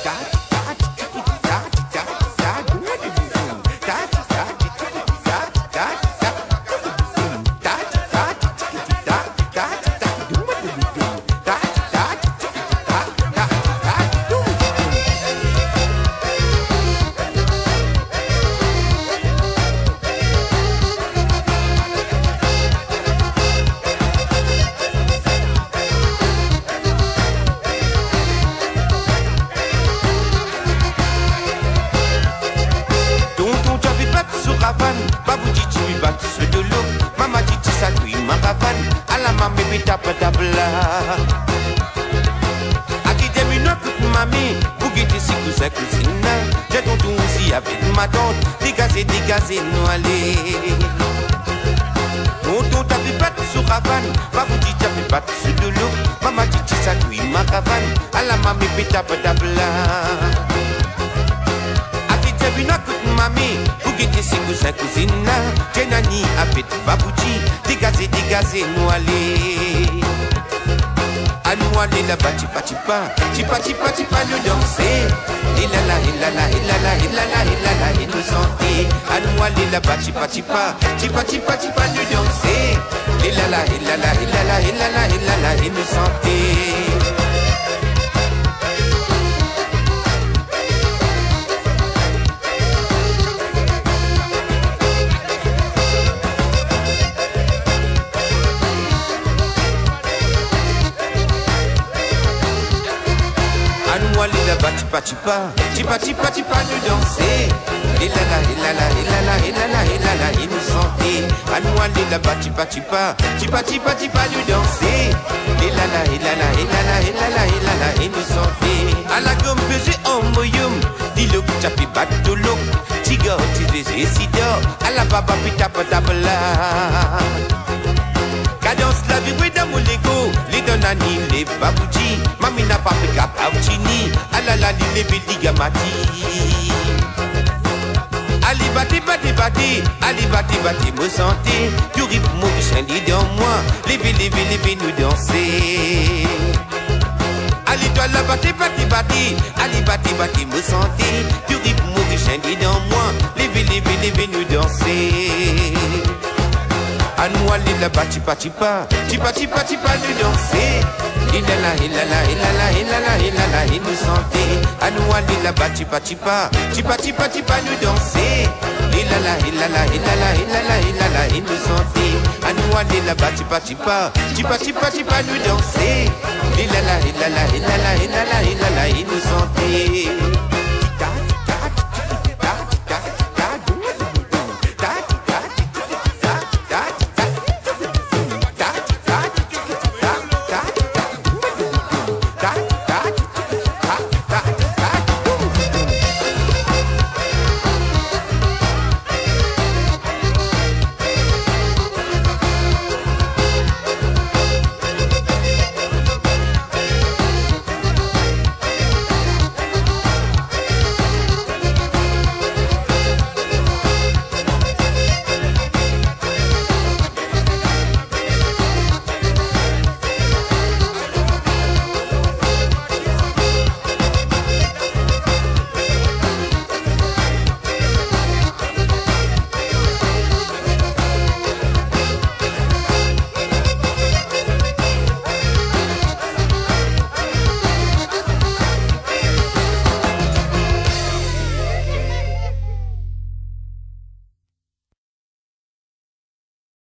Chipa chipa chipa nous danser. Ilala ilala ilala ilala ilala et nous chanter. À nous aller là-bas chipa chipa chipa chipa chipa nous danser. Ilala ilala ilala ilala ilala et nous chanter. Chipa, chipa, chipa, chipa, nous danser. Ilala, ilala, ilala, ilala, ilala, et nous chanter. À nous aller là-bas, chipa, chipa, chipa, chipa, chipa, nous danser. Ilala, ilala, ilala, ilala, ilala, et nous chanter. À la gomme pesée en moyum, dis-le que tu as pu battre tout l'eau. Tiga, tu es sida, à la baba, pita, patabla. Cadence la vie dans mon Lego, les donani, les babouji, mamina paprika pauchini, alala les biligamati. Ali bati bati bati, ali bati bati me santé, du rythme mon chandi dans moi, les nous danser. Ali toi la bati bati bati, ali bati bati me santé, du rythme mon chandi dans moi, les nous danser. À nous aller là-bas, chipa chipa, chipa chipa chipa nous danser. Ilala ilala ilala ilala ilala et nous chanter. À nous aller là-bas, chipa chipa, chipa chipa chipa nous danser. Ilala ilala ilala ilala ilala et nous chanter. À nous aller là-bas, chipa chipa, chipa chipa chipa nous danser. Ilala ilala ilala ilala ilala